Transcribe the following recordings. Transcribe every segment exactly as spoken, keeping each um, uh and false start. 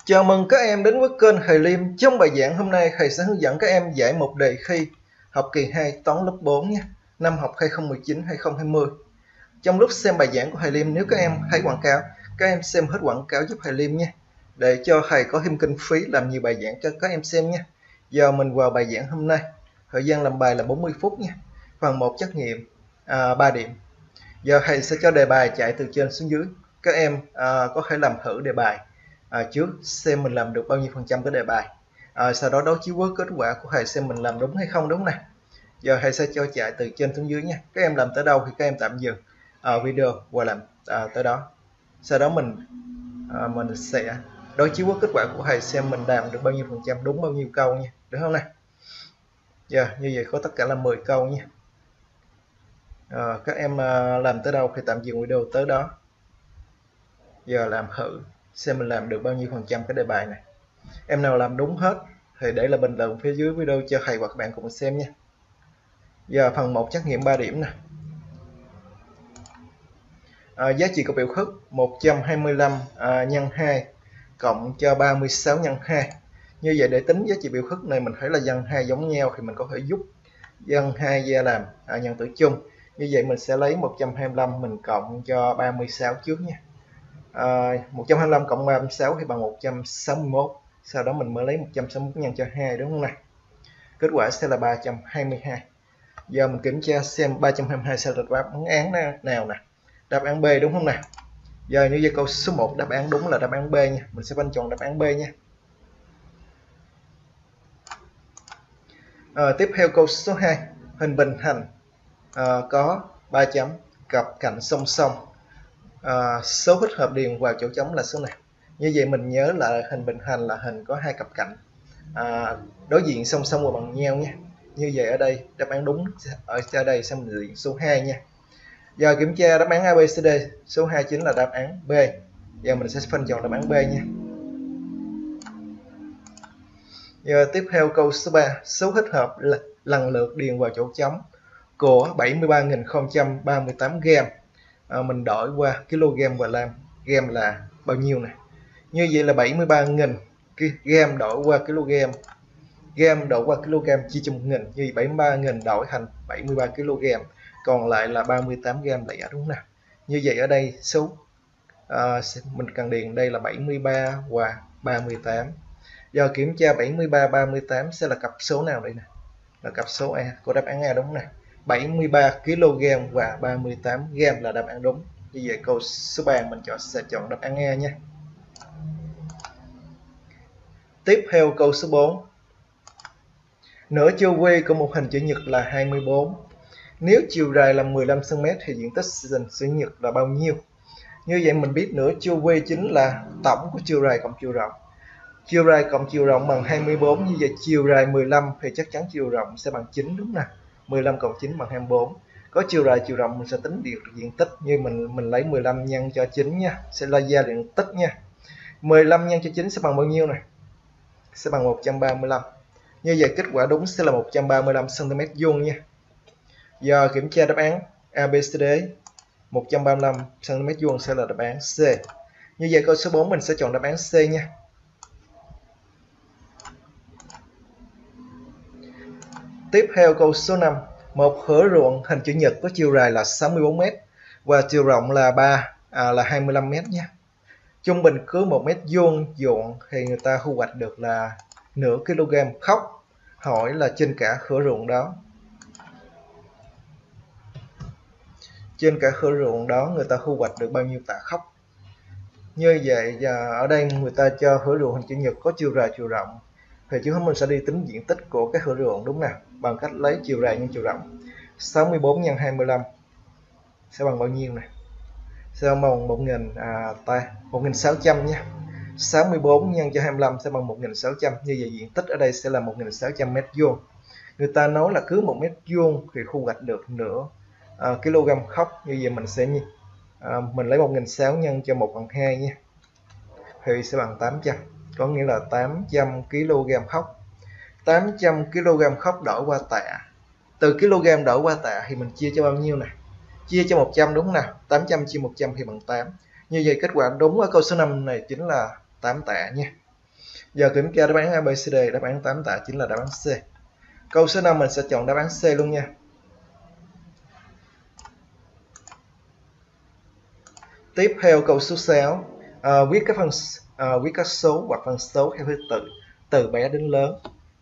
Chào mừng các em đến với kênh Thầy Liêm. Trong bài giảng hôm nay, thầy sẽ hướng dẫn các em giải một đề thi học kỳ hai toán lớp bốn nhé, năm học hai không một chín hai không hai không. Trong lúc xem bài giảng của thầy Liêm, nếu các em thấy quảng cáo, các em xem hết quảng cáo giúp thầy Liêm nhé, để cho thầy có thêm kinh phí làm nhiều bài giảng cho các em xem nhé. Giờ mình vào bài giảng hôm nay. Thời gian làm bài là bốn mươi phút nhé. Phần một trắc nghiệm à, ba điểm. Giờ thầy sẽ cho đề bài chạy từ trên xuống dưới. Các em à, có thể làm thử đề bài à, trước, xem mình làm được bao nhiêu phần trăm cái đề bài, à, sau đó đối chiếu với kết quả của thầy xem mình làm đúng hay không, đúng nè. Giờ thầy sẽ cho chạy từ trên xuống dưới nha. Các em làm tới đâu thì các em tạm dừng à, video và làm à, tới đó. Sau đó mình à, mình sẽ đối chiếu với kết quả của thầy xem mình làm được bao nhiêu phần trăm, đúng bao nhiêu câu nha, được không nè. Giờ như vậy có tất cả là mười câu nha. À, các em à, làm tới đâu thì tạm dừng video tới đó. Giờ làm thử xem mình làm được bao nhiêu phần trăm cái đề bài này. Em nào làm đúng hết thì để là bình luận phía dưới video cho thầy và các bạn cùng xem nha. Giờ phần một trắc nghiệm ba điểm nè. À, giá trị của biểu thức một trăm hai mươi lăm à, nhân hai cộng cho ba mươi sáu nhân hai. Như vậy để tính giá trị biểu thức này mình thấy là nhân hai giống nhau thì mình có thể giúp nhân hai ra làm à, nhân tử chung. Như vậy mình sẽ lấy một trăm hai mươi lăm mình cộng cho ba mươi sáu trước nha. À, một trăm hai mươi lăm cộng ba mươi sáu thì bằng một trăm sáu mươi mốt. Sau đó mình mới lấy một trăm sáu mươi mốt nhân cho hai, đúng không nào? Kết quả sẽ là ba trăm hai mươi hai. Giờ mình kiểm tra xem ba trăm hai mươi hai sẽ là đáp án nào nè. Đáp án B, đúng không nào? Giờ như vậy câu số một đáp án đúng là đáp án B nha. Mình sẽ bấm chọn đáp án B nha. À, tiếp theo câu số hai. Hình bình hành à, có ba chấm, cặp cạnh song song. À, số thích hợp điền vào chỗ trống là số nào? Như vậy mình nhớ là hình bình hành là hình có hai cặp cạnh à, đối diện song song và bằng nhau nha. Như vậy ở đây đáp án đúng ở đây sẽ mình diện số hai nha. Giờ kiểm tra đáp án A B C D, số hai chính là đáp án B. Giờ mình sẽ phân chọn đáp án B nha. Giờ tiếp theo câu số ba, số thích hợp là lần lượt điền vào chỗ trống của bảy mươi ba nghìn không trăm ba mươi tám gam. À, mình đổi qua kg và gram. Gam là bao nhiêu này? Như vậy là bảy mươi ba nghìn gam đổi qua kg. Gam đổi qua kg chia cho một nghìn. Như vậy bảy mươi ba nghìn đổi thành bảy mươi ba kg. Còn lại là ba mươi tám gam lẻ, đúng không nào? Như vậy ở đây số à, mình cần điền đây là bảy mươi ba và ba mươi tám. Giờ kiểm tra bảy mươi ba, ba mươi tám sẽ là cặp số nào đây nè? Là cặp số A của đáp án A, đúng không nào? bảy mươi ba kg và ba mươi tám gam là đáp án đúng. Như vậy câu số ba mình chọn sẽ chọn đáp án A nha. Tiếp theo câu số bốn. Nửa chu vi của một hình chữ nhật là hai mươi bốn. Nếu chiều dài là mười lăm xăng ti mét thì diện tích hình chữ nhật là bao nhiêu? Như vậy mình biết nửa chu vi chính là tổng của chiều dài cộng chiều rộng. Chiều dài cộng chiều rộng bằng hai mươi bốn. Như vậy chiều dài mười lăm thì chắc chắn chiều rộng sẽ bằng chín, đúng nè. mười lăm cộng chín bằng hai mươi bốn. Có chiều dài chiều rộng mình sẽ tính được diện tích. Như mình mình lấy mười lăm nhân cho chín nha, sẽ là ra diện tích nha. mười lăm nhân cho chín sẽ bằng bao nhiêu này? Sẽ bằng một trăm ba mươi lăm. Như vậy kết quả đúng sẽ là một trăm ba mươi lăm xăng ti mét vuông nha. Giờ kiểm tra đáp án A B C D, một trăm ba mươi lăm xăng ti mét vuông sẽ là đáp án C. Như vậy câu số bốn mình sẽ chọn đáp án C nha. Tiếp theo câu số năm. Một thửa ruộng hình chữ nhật có chiều dài là sáu mươi bốn mét và chiều rộng là ba à, là hai mươi lăm mét nhé. Trung bình cứ một mét vuông ruộng thì người ta thu hoạch được là nửa kg khóc. Hỏi là trên cả thửa ruộng đó. Trên cả thửa ruộng đó người ta thu hoạch được bao nhiêu tạ khóc? Như vậy giờ ở đây người ta cho thửa ruộng hình chữ nhật có chiều dài chiều rộng thì chúng mình sẽ đi tính diện tích của cái thửa ruộng, đúng nào? Bằng cách lấy chiều dài nhân chiều rộng. sáu mươi bốn nhân hai mươi lăm sẽ bằng bao nhiêu này? Sẽ bằng một nghìn à, một nghìn sáu trăm nha. sáu mươi bốn nhân cho hai mươi lăm sẽ bằng một nghìn sáu trăm. Như vậy diện tích ở đây sẽ là một nghìn sáu trăm mét vuông. Người ta nói là cứ một mét vuông thì thu hoạch được nửa à, kg khóc. Như vậy mình sẽ à, mình lấy một nghìn sáu trăm nhân cho một bằng hai nha, thì sẽ bằng tám trăm. Có nghĩa là tám trăm kg khóc. tám trăm kg khóc đổi qua tạ. Từ kg đổi qua tạ thì mình chia cho bao nhiêu này? Chia cho một trăm, đúng nào? tám trăm chia một trăm thì bằng tám. Như vậy kết quả đúng ở câu số năm này chính là tám tạ nha. Giờ kiểm tra đáp án A, B, C, D, đáp án tám tạ chính là đáp án C. Câu số năm mình sẽ chọn đáp án C luôn nha. Tiếp theo câu số sáu, à, viết các phần à, viết các số hoặc phân số theo thứ tự từ bé đến lớn.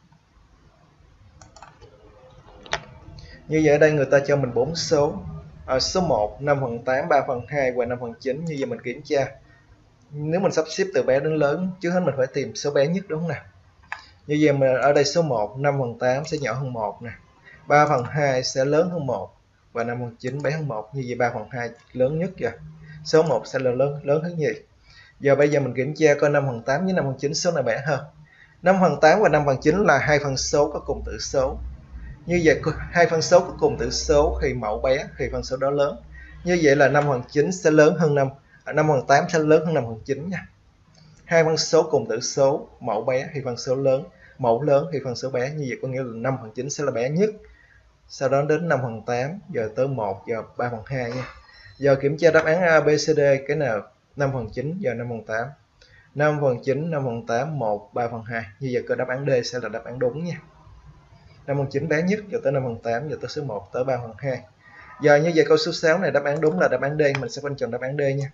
Như vậy ở đây người ta cho mình bốn số. À, số một, năm phần tám, ba phần hai và năm phần chín. Như vậy mình kiểm tra. Nếu mình sắp xếp từ bé đến lớn, trước hết mình phải tìm số bé nhất, đúng không nào? Như vậy mà ở đây số một, năm phần tám sẽ nhỏ hơn một nè. ba phần hai sẽ lớn hơn một và năm phần chín bé hơn một. Như vậy ba phần hai lớn nhất kìa. Số một sẽ là lớn lớn hơn nhì. Giờ bây giờ mình kiểm tra coi năm phần tám với năm phần chín số nào bé hơn. năm phần tám và năm phần chín là hai phân số có cùng tử số. Như vậy hai phân số có cùng tử số thì mẫu bé thì phân số đó lớn. Như vậy là năm phần chín sẽ lớn hơn năm năm phần tám sẽ lớn hơn năm phần chín nha. Hai phân số cùng tử số, mẫu bé thì phân số lớn, mẫu lớn thì phân số bé. Như vậy có nghĩa là năm phần chín sẽ là bé nhất. Sau đó đến năm phần tám, giờ tới một, giờ ba phần hai nha. Giờ kiểm tra đáp án A, B, C, D, cái nào năm phần chín, giờ năm phần tám. năm phần chín, năm phần tám, một, ba phần hai. Như vậy cơ đáp án D sẽ là đáp án đúng nha. năm phần chín bé nhất, giờ tới năm phần tám, giờ tới số một, tới ba phần hai. Giờ như vậy câu số sáu này đáp án đúng là đáp án D, mình sẽ phân chọn đáp án D nha.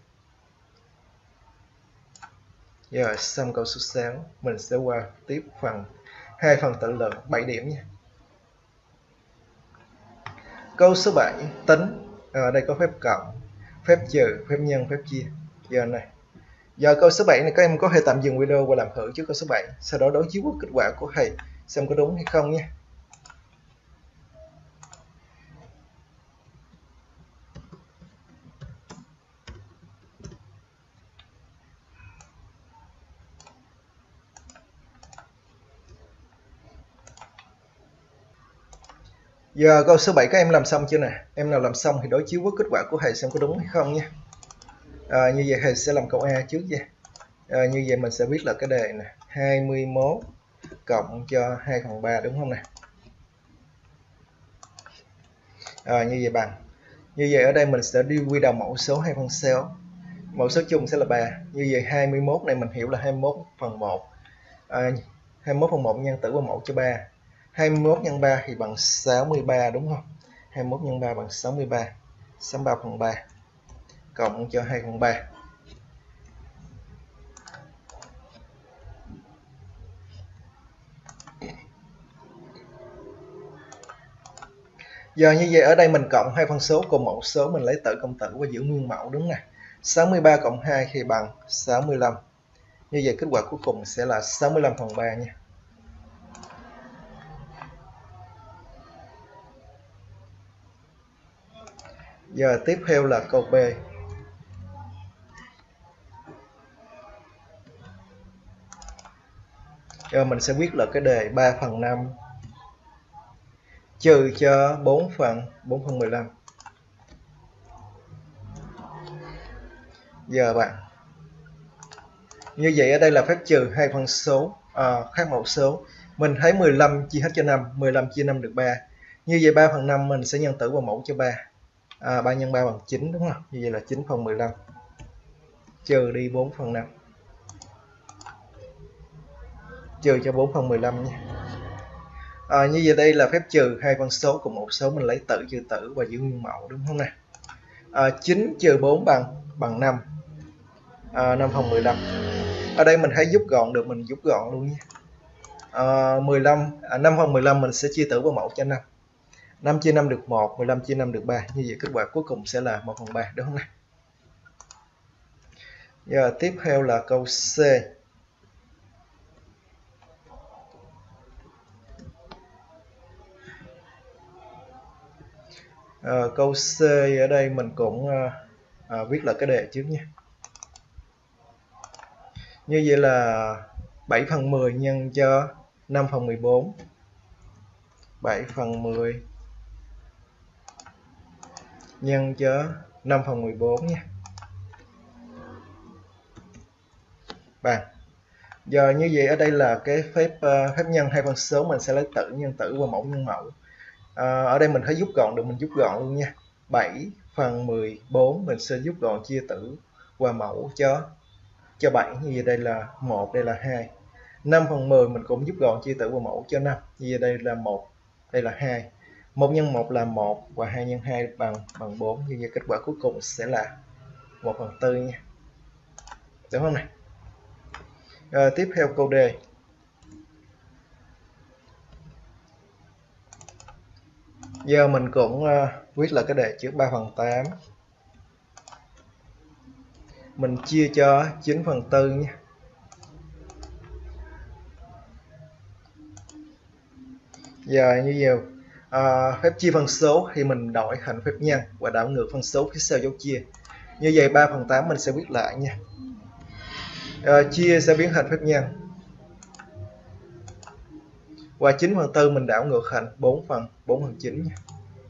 Giờ xong câu số sáu, mình sẽ qua tiếp phần hai phần tự luận bảy điểm nha. Câu số bảy, tính. Ở đây có phép cộng, phép trừ, phép nhân, phép chia. Giờ này. Giờ câu số bảy này các em có thể tạm dừng video và làm thử trước câu số bảy, sau đó đối chiếu với kết quả của thầy xem có đúng hay không nha. Giờ câu số bảy các em làm xong chưa nè? Em nào làm xong thì đối chiếu với kết quả của thầy xem có đúng hay không nha. À, như vậy thầy sẽ làm câu A trước nha. À, như vậy mình sẽ viết là cái đề nè, hai mươi mốt cộng cho hai phần ba, đúng không nè? À, như vậy bằng. Như vậy ở đây mình sẽ đi quy đầu mẫu số hai phân sáu. Mẫu số chung sẽ là ba. Như vậy hai mươi mốt này mình hiểu là hai mươi mốt phần một. À, hai mươi mốt phần một nhân tử vào mẫu cho ba. hai mươi mốt nhân ba thì bằng sáu mươi ba, đúng không? hai mươi mốt nhân ba bằng sáu mươi ba. sáu mươi ba phần ba cộng cho hai phần ba. Giờ như vậy ở đây mình cộng hai phân số cùng mẫu số, mình lấy tử cộng tử và giữ nguyên mẫu, đúng nè. sáu mươi ba cộng hai thì bằng sáu mươi lăm. Như vậy kết quả cuối cùng sẽ là sáu mươi lăm phần ba nha. Giờ tiếp theo là câu B. Giờ mình sẽ viết là cái đề ba phần năm trừ cho bốn phần bốn phần mười lăm. Giờ bạn. Như vậy ở đây là phép trừ hai phân số à, khác mẫu số. Mình thấy mười lăm chia hết cho năm, mười lăm chia năm được ba. Như vậy ba phần năm mình sẽ nhân tử vào mẫu cho ba. À, ba nhân ba bằng chín, đúng không? Như vậy là chín phần mười lăm. Trừ đi bốn phần năm. Trừ cho bốn phần mười lăm nha. À, như vậy đây là phép trừ hai phân số cùng một số, mình lấy tử trừ tử và giữ nguyên mẫu, đúng không nè? À, chín trừ bốn bằng bằng năm. À, năm phần mười lăm. Ở đây mình thấy rút gọn được, mình rút gọn luôn nha. À, mười lăm, à, năm phần mười lăm mình sẽ chia tử vào mẫu cho năm. năm chia năm được một, mười lăm chia năm được ba. Như vậy kết quả cuối cùng sẽ là một phần ba, đúng không nè? Giờ tiếp theo là câu C. À, câu C ở đây mình cũng à, à, viết là cái đề trước nha. Như vậy là bảy phần mười nhân cho năm phần mười bốn. bảy phần mười nhân cho năm phần mười bốn nha. Bằng. Giờ như vậy ở đây là cái phép uh, phép nhân hai phân số, mình sẽ lấy tử nhân tử và mẫu nhân mẫu. À, ở đây mình thấy rút gọn được, mình rút gọn luôn nha. bảy phần mười bốn mình sẽ rút gọn chia tử và mẫu cho cho bảy. Như vậy đây là một, đây là hai. năm phần mười mình cũng rút gọn chia tử vào mẫu cho năm. Như vậy đây là một, đây là hai. một nhân một là một và hai nhân hai bằng bằng bốn. Như vậy kết quả cuối cùng sẽ là một phần tư nha. Đúng không này? Rồi, tiếp theo câu D. Giờ mình cũng uh, viết lại cái đề trước. Ba phần tám mình chia cho chín phần tư nha. Giờ như vậy uh, phép chia phân số thì mình đổi thành phép nhân và đảo ngược phân số phía sau dấu chia. Như vậy ba phần tám mình sẽ viết lại nha. Uh, chia sẽ biến thành phép nhân và chín phần tư mình đảo ngược thành bốn phần bốn phần chín nha.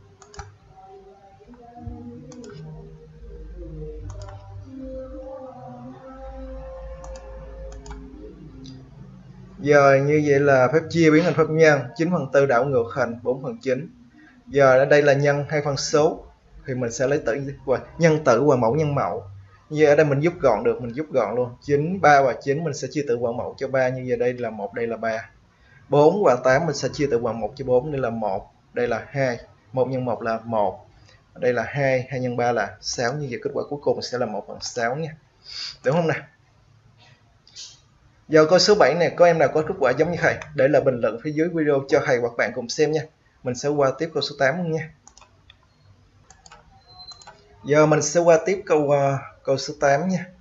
Giờ như vậy là phép chia biến thành phép nhân, chín phần tư đảo ngược thành bốn phần chín. Giờ ở đây là nhân hai phân số thì mình sẽ lấy tử và nhân tử và mẫu nhân mẫu. Như vậy ở đây mình rút gọn được, mình rút gọn luôn. chín, ba và chín mình sẽ chia tử và mẫu cho ba. Như vậy đây là một, đây là ba. bốn và tám mình sẽ chia tử và một cho bốn. Đây là một, đây là hai. một nhân một là một. Đây là hai, hai nhân ba là sáu. Như vậy kết quả cuối cùng sẽ là một phần sáu nha. Đúng không nào? Giờ câu số bảy này, có em nào có kết quả giống như thầy? Để lại bình luận phía dưới video cho thầy hoặc bạn cùng xem nha. Mình sẽ qua tiếp câu số tám luôn nha. Giờ mình sẽ qua tiếp câu uh, câu số tám nha.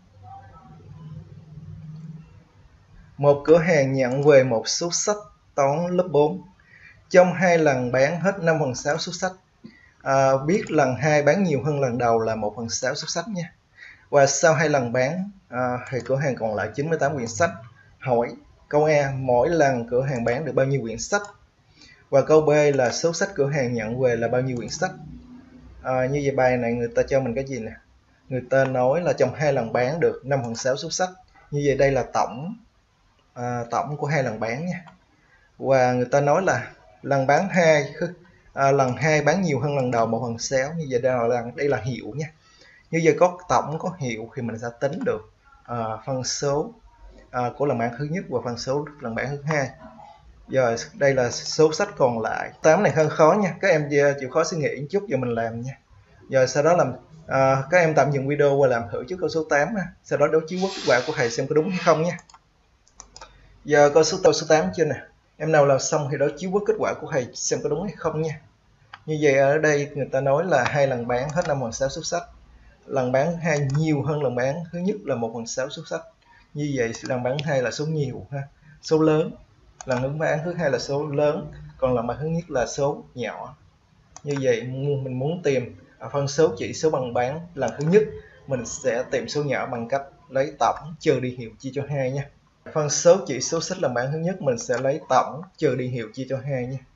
Một cửa hàng nhận về một số sách toán lớp bốn. Trong hai lần bán hết năm phần sáu số sách. À, biết lần hai bán nhiều hơn lần đầu là một phần sáu số sách nha. Và sau hai lần bán à, thì cửa hàng còn lại chín mươi tám quyển sách. Hỏi câu A, mỗi lần cửa hàng bán được bao nhiêu quyển sách? Và câu B là số sách cửa hàng nhận về là bao nhiêu quyển sách? À, như vậy bài này người ta cho mình cái gì nè? Người ta nói là trong hai lần bán được năm phần sáu số sách. Như vậy đây là tổng à, tổng của hai lần bán nha. Và người ta nói là lần bán hai à, lần hai bán nhiều hơn lần đầu một phần sáu. Như vậy đây là đây là hiệu nha. Như vậy có tổng có hiệu thì mình sẽ tính được à, phân số à, của lần bán thứ nhất và phân số lần bán thứ hai. Giờ đây là số sách còn lại. tám này hơi khó nha, các em chịu khó suy nghĩ một chút giờ mình làm nha. Giờ sau đó làm à, các em tạm dừng video và làm thử trước câu số tám ha. Sau đó đối chiếu kết quả của thầy xem có đúng hay không nha. Giờ câu số câu số tám chưa nè. Em nào làm xong thì đối chiếu với kết quả của thầy xem có đúng hay không nha. Như vậy ở đây người ta nói là hai lần bán hết năm phần sáu số sách. Lần bán hai nhiều hơn lần bán thứ nhất là một phần sáu số sách. Như vậy lần bán hai là số nhiều ha, số lớn. Lần bán thứ hai là số lớn, còn lần bán thứ nhất là số nhỏ. Như vậy mình muốn tìm phân số chỉ số bằng bán lần thứ nhất, mình sẽ tìm số nhỏ bằng cách lấy tổng trừ đi hiệu chia cho hai nha. Phân số chỉ số sách lần bán thứ nhất mình sẽ lấy tổng trừ đi hiệu chia cho hai nha.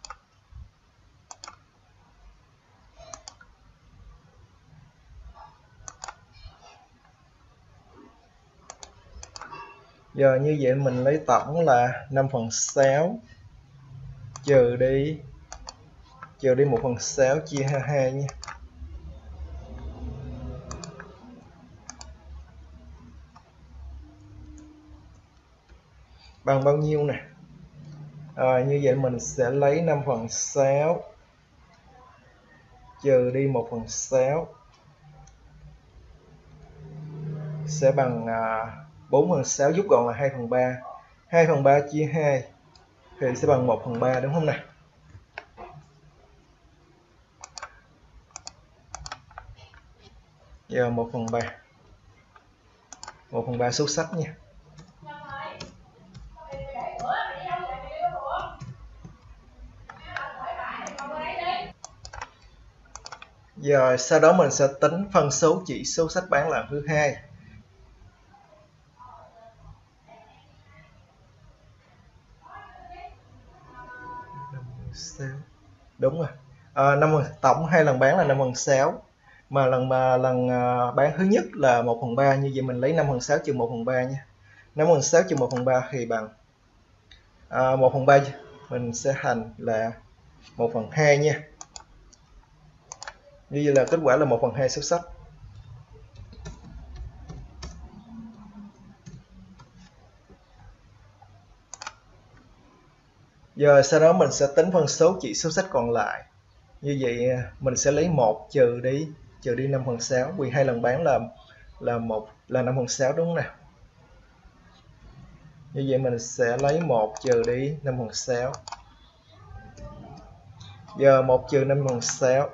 Giờ như vậy mình lấy tổng là năm phần sáu trừ đi trừ đi một phần sáu chia hai nha. Bằng bao nhiêu nè? À, như vậy mình sẽ lấy năm phần sáu trừ đi một phần sáu sẽ bằng à, bốn phần sáu, rút gọn là hai phần ba. hai phần ba chia hai thì sẽ bằng một phần ba, đúng không nè? Giờ một phần ba. một phần ba số sách nha. Giờ sau đó mình sẽ tính phân số chỉ số sách bán lần thứ hai. Đúng rồi. À, năm tổng hai lần bán là năm phần sáu, mà lần mà lần uh, bán thứ nhất là một phần ba. Như vậy mình lấy năm phần sáu trừ một phần ba nha. năm phần sáu trừ một phần ba thì bằng à, một phần ba, mình sẽ thành là một phần hai nha. Như vậy là kết quả là một phần hai số sách. Giờ sau đó mình sẽ tính phân số chỉ số sách còn lại. Như vậy mình sẽ lấy một trừ đi trừ đi năm phần sáu, vì hai lần bán là là một là năm phần sáu đúng không nào? Như vậy mình sẽ lấy một trừ đi năm phần sáu. Giờ một trừ năm phần sáu.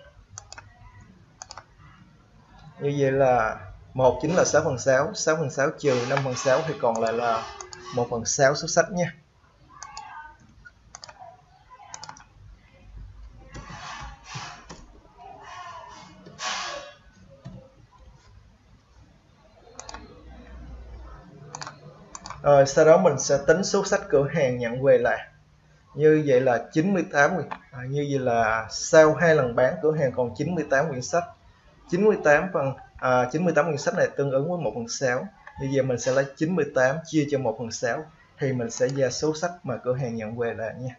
Như vậy là một chính là sáu phần sáu, sáu phần sáu trừ năm phần sáu thì còn lại là một phần sáu số sách nha. Rồi sau đó mình sẽ tính số sách cửa hàng nhận về là như vậy là chín mươi tám quyển. À, như vậy là sau hai lần bán cửa hàng còn chín mươi tám quyển sách. chín mươi tám phần à, chín mươi tám quyển sách này tương ứng với một phần sáu. Như vậy mình sẽ lấy chín mươi tám chia cho một phần sáu thì mình sẽ ra số sách mà cửa hàng nhận về là nha.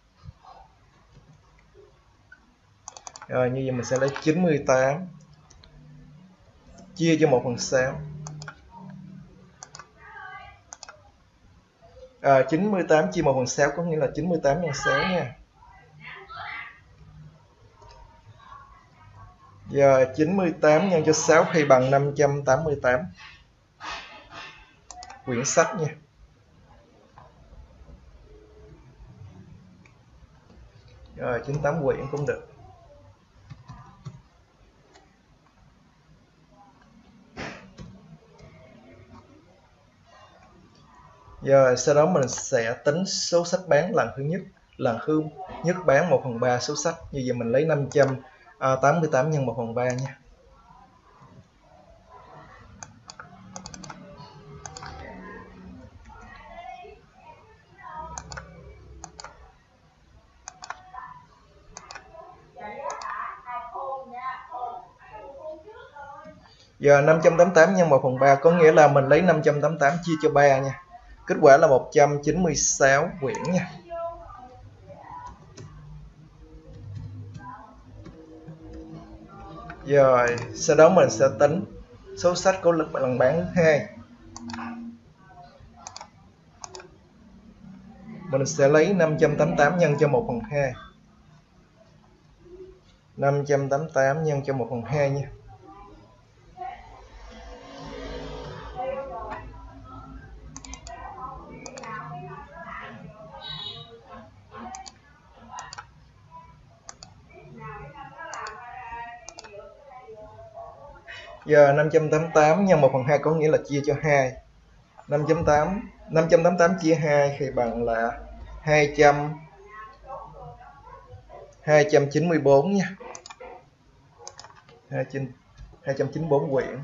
Rồi như vậy mình sẽ lấy chín mươi tám chia cho một phần sáu. À, chín mươi tám chia một phần sáu có nghĩa là chín mươi tám nhân sáu nha. Giờ chín mươi tám nhân cho sáu thì bằng năm trăm tám mươi tám quyển sách nha. Rồi chín mươi tám quyển cũng được. Giờ sau đó mình sẽ tính số sách bán lần thứ nhất. Lần thứ nhất bán một phần ba số sách. Như vậy mình lấy năm trăm tám mươi tám nhân một phần ba nha. Giờ năm trăm tám mươi tám nhân một phần ba có nghĩa là mình lấy năm trăm tám mươi tám chia cho ba nha. Kết quả là một trăm chín mươi sáu quyển nha. Rồi sau đó mình sẽ tính số sách của lần bán thứ hai. Mình sẽ lấy năm trăm tám mươi tám nhân cho một phần hai. năm trăm tám mươi tám nhân cho một phần hai nha. Giờ năm trăm tám mươi tám nhân một phần hai có nghĩa là chia cho hai. năm trăm tám mươi tám chia hai thì bằng là hai trăm hai trăm chín mươi bốn nha. hai trăm chín mươi bốn quyển.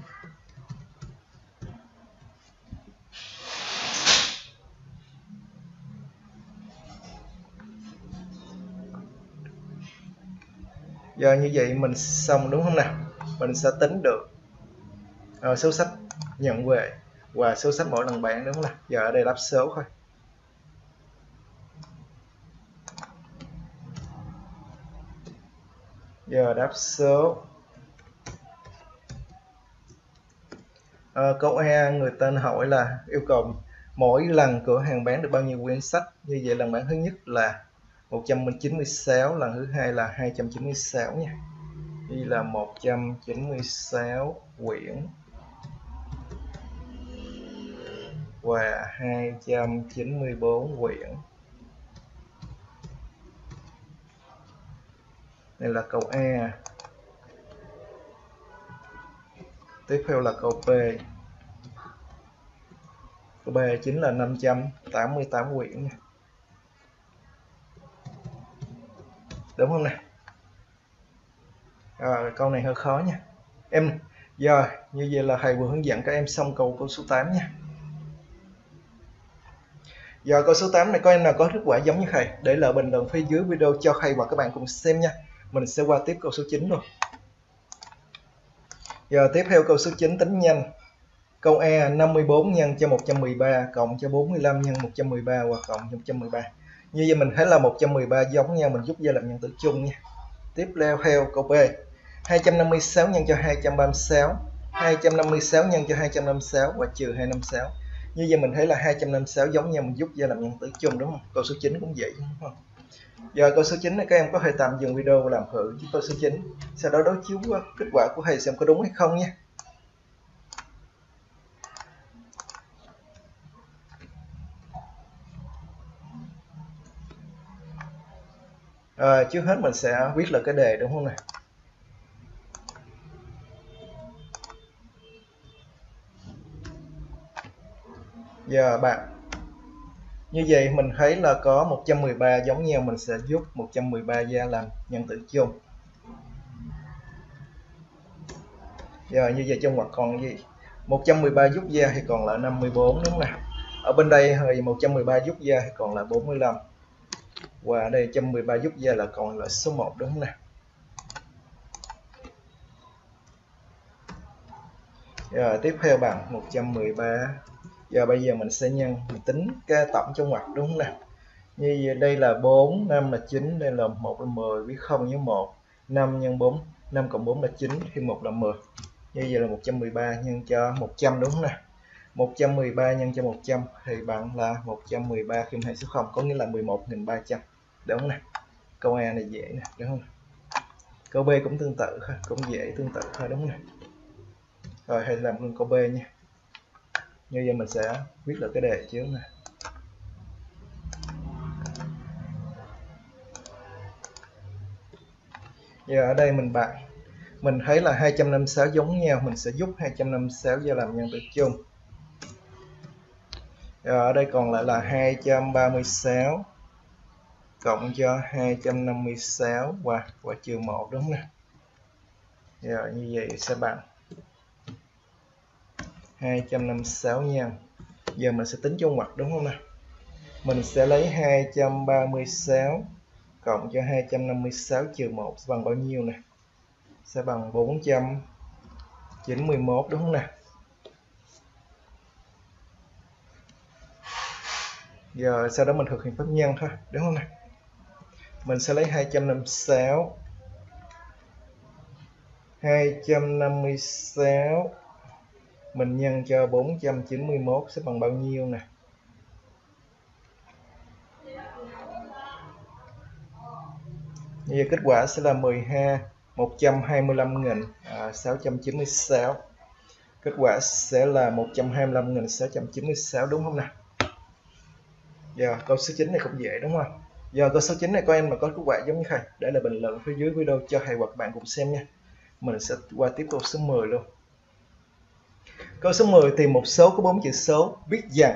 Giờ như vậy mình xong đúng không nào? Mình sẽ tính được uh, số sách nhận về và số sách mỗi lần bán đúng không nào? Giờ ở đây đáp số thôi. Giờ đáp số. À, câu A người tên hỏi là yêu cầu mỗi lần cửa hàng bán được bao nhiêu quyển sách. Như vậy lần bán thứ nhất là một trăm chín mươi sáu, lần thứ hai là hai trăm chín mươi sáu nha. Đây là một trăm chín mươi sáu quyển và hai trăm chín mươi bốn quyển. Đây là câu A. Tiếp theo là câu B. Câu B chính là năm trăm tám mươi tám quyển nha. Đúng không nè? Rồi, câu này hơi khó nha. Em giờ như vậy là thầy vừa hướng dẫn các em xong câu câu số tám nha. Giờ câu số tám này có em nào có kết quả giống như thầy để lại bình luận phía dưới video cho thầy và các bạn cùng xem nha. Mình sẽ qua tiếp câu số chín rồi. Giờ tiếp theo câu số chín tính nhanh. Câu A năm mươi bốn nhân cho một trăm mười ba cộng cho bốn mươi lăm nhân một trăm mười ba và cộng cho một trăm mười ba. Như vậy mình thấy là một trăm mười ba giống nhau, mình rút ra làm nhân tử chung nha. Tiếp theo theo câu B hai trăm năm mươi sáu nhân cho hai trăm ba mươi sáu, hai trăm năm mươi sáu nhân cho hai trăm năm mươi sáu và trừ hai trăm năm mươi sáu. Như vậy mình thấy là hai trăm năm mươi sáu giống nhau, mình rút ra làm nhân tử chung đúng không? Câu số chín cũng vậy đúng không? Giờ câu số chín này các em có thể tạm dừng video và làm thử với câu số chín, sau đó đối chiếu kết quả của thầy xem có đúng hay không nhé. À, trước hết mình sẽ viết là cái đề đúng không này. Giờ bạn như vậy mình thấy là có một trăm mười ba giống nhau, mình sẽ rút một trăm mười ba ra làm nhân tử chung. Giờ như vậy trong ngoặc còn gì? một trăm mười ba rút ra thì còn lại năm mươi bốn đúng không nào? Ở bên đây thì một trăm mười ba rút ra thì còn lại bốn mươi lăm. Và ở đây một trăm mười ba rút ra là còn lại số một đúng không nào? Rồi tiếp theo bằng một trăm mười ba. Giờ bây giờ mình sẽ nhân, mình tính cái tổng trong ngoặc đúng không nào? Như đây là bốn, năm là chín, đây là một là mười, viết không với một. năm nhân bốn, năm cộng bốn là chín, thêm một là mười. Như vậy là một trăm mười ba nhân cho một trăm đúng không nào? một trăm mười ba nhân cho một trăm thì bằng là một trăm mười ba thêm hai số không, có nghĩa là mười một nghìn ba trăm. Đúng không nào? Câu A này dễ nè, đúng không? Câu B cũng tương tự thôi, cũng dễ tương tự thôi đúng không nào? Rồi hãy làm luôn câu B nha. Như vậy mình sẽ viết lại cái đề trước nè. Giờ ở đây mình bạn mình thấy là hai trăm năm mươi sáu giống nhau, mình sẽ rút hai trăm năm mươi sáu ra làm nhân tử chung. Giờ ở đây còn lại là hai trăm ba mươi sáu cộng cho hai trăm năm mươi sáu và và trừ một đúng không nào? Giờ như vậy sẽ bằng hai trăm năm mươi sáu nhân. Giờ mình sẽ tính chung ngoặc đúng không nào? Mình sẽ lấy hai trăm ba mươi sáu cộng cho hai trăm năm mươi sáu trừ một sẽ bằng bao nhiêu nè? Sẽ bằng bốn trăm chín mươi mốt đúng không nào? Giờ sau đó mình thực hiện phép nhân thôi đúng không nào? Mình sẽ lấy hai trăm năm mươi sáu hai trăm năm mươi sáu mình nhân cho bốn trăm chín mươi mốt sẽ bằng bao nhiêu nè? Như vậy kết quả sẽ là mười hai một trăm hai mươi lăm nghìn sáu trăm chín mươi sáu. Kết quả sẽ là một trăm hai mươi lăm nghìn sáu trăm chín mươi sáu đúng không nào? Giờ câu số chín này cũng dễ đúng không? Giờ câu số chín này có em mà có kết quả giống như thầy, để lại bình luận phía dưới video cho thầy hoặc bạn cùng xem nha. Mình sẽ qua tiếp câu số mười luôn. Câu số mười tìm một số có bốn chữ số, biết rằng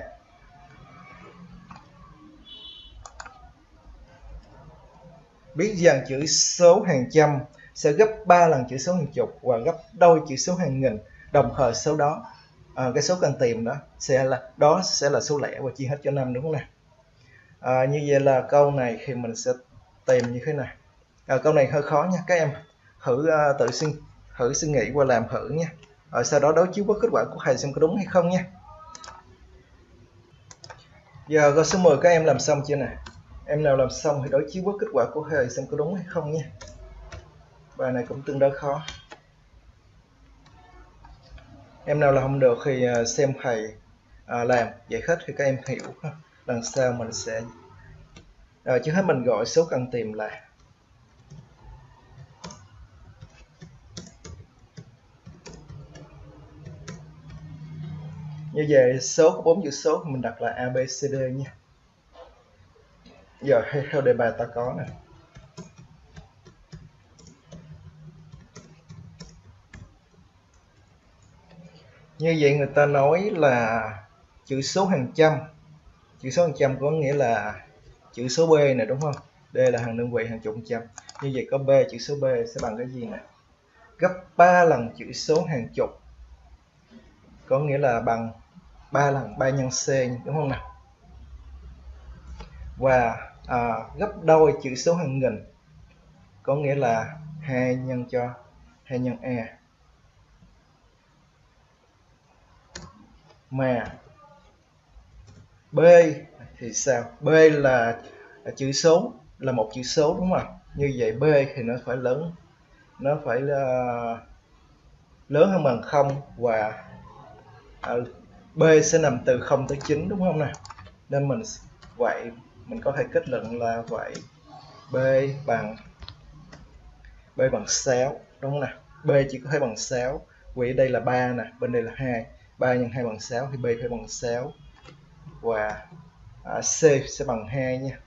biết rằng chữ số hàng trăm sẽ gấp ba lần chữ số hàng chục và gấp đôi chữ số hàng nghìn, đồng thời số đó à, cái số cần tìm đó sẽ là đó sẽ là số lẻ và chia hết cho năm đúng không nào? À, như vậy là câu này thì mình sẽ tìm như thế này. À, câu này hơi khó nha các em, thử uh, tự suy thử suy nghĩ qua làm thử nha. Rồi sau đó đối chiếu với kết quả của thầy xem có đúng hay không nha. Giờ câu số mười các em làm xong chưa nè? Em nào làm xong thì đối chiếu với kết quả của thầy xem có đúng hay không nha. Bài này cũng tương đối khó. Em nào là không được thì xem thầy à, làm giải thích thì các em hiểu. Lần sau mình sẽ à, trước hết mình gọi số cần tìm là như vậy. Số có bốn chữ số thì mình đặt là a bê xê đê nha. Giờ theo đề bài ta có nè. Như vậy người ta nói là chữ số hàng trăm, chữ số hàng trăm có nghĩa là chữ số B này đúng không? D là hàng đơn vị hàng chục trăm. Như vậy có B, chữ số B sẽ bằng cái gì nè? Gấp ba lần chữ số hàng chục, có nghĩa là bằng ba lần ba nhân C đúng không nào? Và à, gấp đôi chữ số hàng nghìn, có nghĩa là hai nhân cho hai nhân A. Mà B thì sao? B là, là chữ số, là một chữ số đúng không? Như vậy B thì nó phải lớn, nó phải là lớn hơn bằng không và à, B sẽ nằm từ không tới chín đúng không nào? Nên mình vậy mình có thể kết luận là vậy B bằng B bằng sáu đúng không nào? B chỉ có thể bằng sáu, vì đây là ba nè, bên đây là hai, ba nhân hai bằng sáu thì B phải bằng sáu, và à, C sẽ bằng hai nha,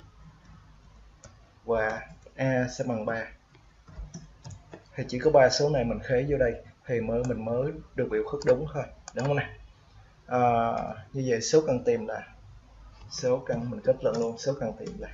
và A sẽ bằng ba. Thì chỉ có ba số này mình khế vô đây thì mới mình mới được biểu thức đúng thôi, đúng không nào? À, như vậy số cần tìm là số cần mình kết luận luôn, số cần tìm là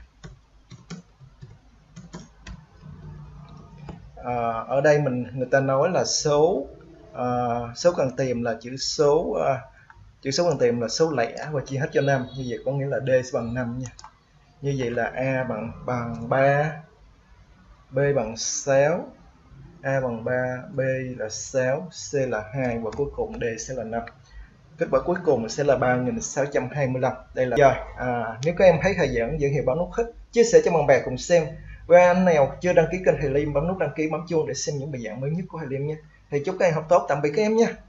à, ở đây mình người ta nói là số à, số cần tìm là chữ số à, chữ số cần tìm là số lẻ và chia hết cho năm, như vậy có nghĩa là D sẽ bằng năm nha. Như vậy là A bằng bằng ba, B bằng sáu, A bằng ba, B là sáu, C là hai và cuối cùng D sẽ là năm. Kết quả cuối cùng sẽ là ba nghìn sáu trăm hai mươi lăm. Đây là rồi. À, nếu các em thấy thầy giảng dữ hiệu bấm nút thích, chia sẻ cho bạn bè cùng xem. Và anh nào chưa đăng ký kênh thầy Liêm bấm nút đăng ký, bấm chuông để xem những bài giảng mới nhất của thầy Liêm nhé. Thì chúc các em học tốt, tạm biệt các em nhé.